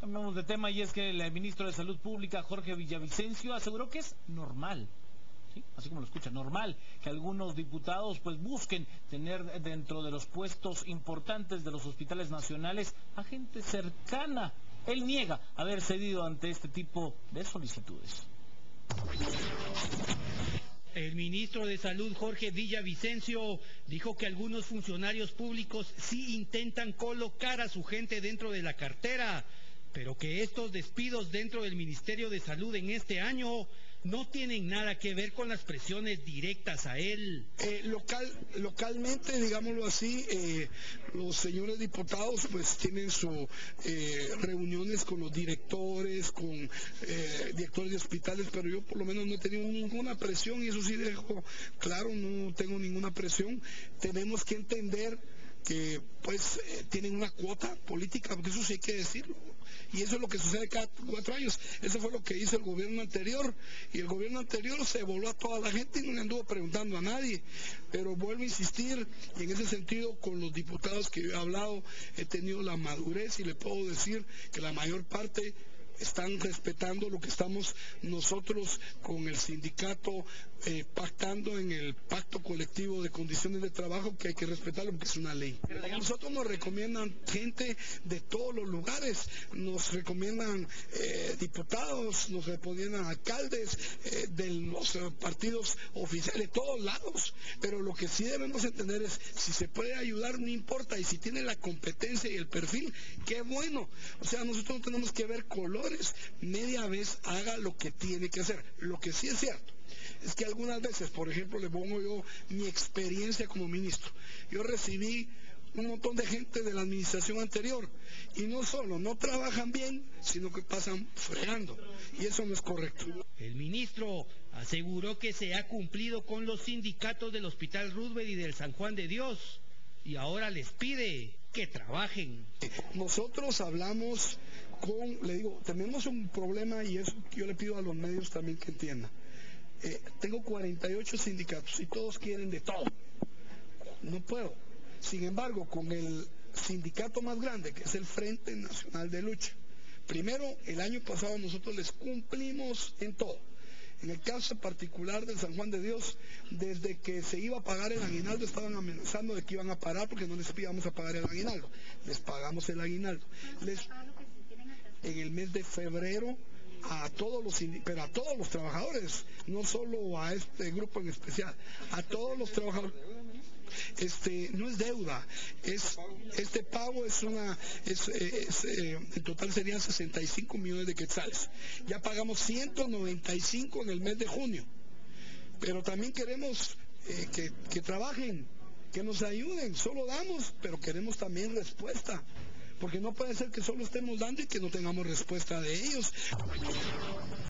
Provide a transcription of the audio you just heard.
Cambiamos de tema y es que el ministro de Salud Pública, Jorge Villavicencio, aseguró que es normal, ¿sí? Así como lo escucha, normal que algunos diputados pues busquen tener dentro de los puestos importantes de los hospitales nacionales a gente cercana. Él niega haber cedido ante este tipo de solicitudes. El ministro de Salud, Jorge Villavicencio, dijo que algunos funcionarios públicos sí intentan colocar a su gente dentro de la cartera, pero que estos despidos dentro del Ministerio de Salud en este año no tienen nada que ver con las presiones directas a él. Localmente, digámoslo así, los señores diputados pues tienen sus reuniones con los directores, con directores de hospitales, pero yo por lo menos no he tenido ninguna presión y eso sí dejo claro, no tengo ninguna presión. Tenemos que entender que pues tienen una cuota política, porque eso sí hay que decirlo. Y eso es lo que sucede cada 4 años. Eso fue lo que hizo el gobierno anterior. Y el gobierno anterior se voló a toda la gente y no le anduvo preguntando a nadie. Pero vuelvo a insistir, y en ese sentido con los diputados que yo he hablado, he tenido la madurez y le puedo decir que la mayor parte están respetando lo que estamos nosotros con el sindicato pactando en el pacto colectivo de condiciones de trabajo, que hay que respetarlo porque es una ley. A nosotros nos recomiendan gente de todos los lugares, nos recomiendan diputados, nos recomiendan alcaldes de los partidos oficiales, de todos lados, pero lo que sí debemos entender es, si se puede ayudar no importa, y si tiene la competencia y el perfil, qué bueno. O sea, nosotros no tenemos que ver colores, media vez haga lo que tiene que hacer. Lo que sí es cierto es que algunas veces, por ejemplo, le pongo yo mi experiencia como ministro. Yo recibí un montón de gente de la administración anterior y no solo no trabajan bien, sino que pasan fregando, y eso no es correcto. El ministro aseguró que se ha cumplido con los sindicatos del Hospital Roosevelt y del San Juan de Dios y ahora les pide que trabajen. Nosotros hablamos le digo, tenemos un problema y eso yo le pido a los medios también que entiendan. Tengo 48 sindicatos y todos quieren de todo. No puedo. Sin embargo, con el sindicato más grande, que es el Frente Nacional de Lucha, primero, el año pasado nosotros les cumplimos en todo. En el caso particular del San Juan de Dios, desde que se iba a pagar el aguinaldo, estaban amenazando de que iban a parar porque no les íbamos a pagar el aguinaldo. Les pagamos el aguinaldo. En el mes de febrero, a todos los trabajadores, no solo a este grupo en especial, a todos los trabajadores. No es deuda, este pago en total serían 65 millones de quetzales. Ya pagamos 195 en el mes de junio, pero también queremos que trabajen, que nos ayuden. Solo damos, pero queremos también respuesta, porque no puede ser que solo estemos dando y que no tengamos respuesta de ellos.